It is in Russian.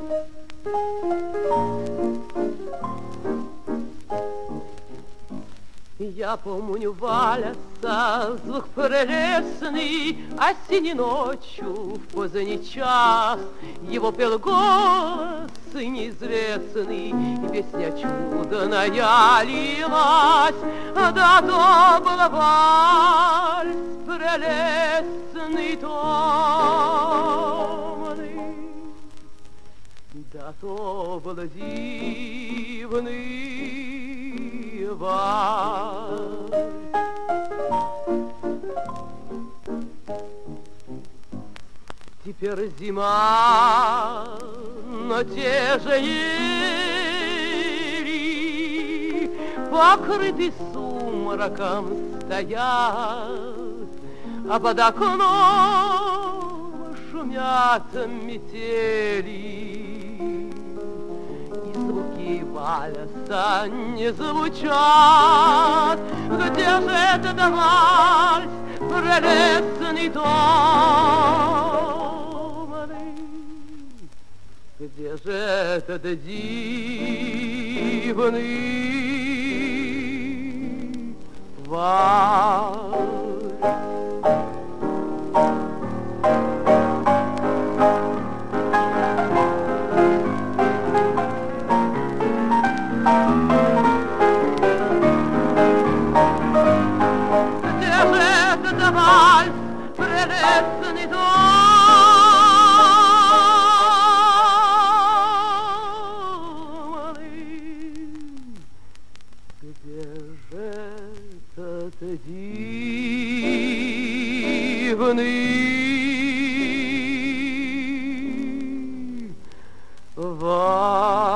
Я помню, валяться звук прелестный осенней ночью в поздний час. Его пел голос неизвестный, и песня чудная лилась. Да то был вальс прелестный томный, да то был дивный вальс. Теперь зима, но те же ели, покрыты сумраком стоят, а под окном шумят метели. И звуки вальса не звучат. Где же этот вальс прелестный томный? Где же этот дивный вальс? Где же этот вальс прелестный томный? Где же этот дивный вальс?